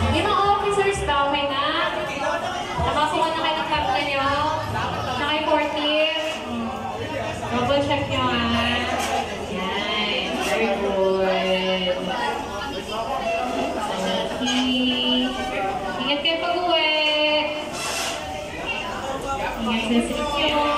Yung mga officers ba, okay na? Nakasuka na kayo ng captain nyo? Tsaka yung 14? Double check nyo ha. Yan. Very good. Okay. Ingat kayo pag-uwi. Ingat sa sityo.